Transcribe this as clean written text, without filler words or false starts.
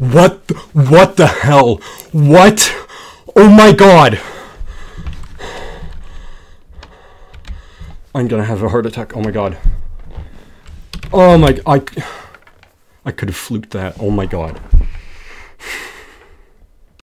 What the hell? What? Oh my god! I'm gonna have a heart attack. Oh my god. Oh my... I could have fluked that. Oh my god.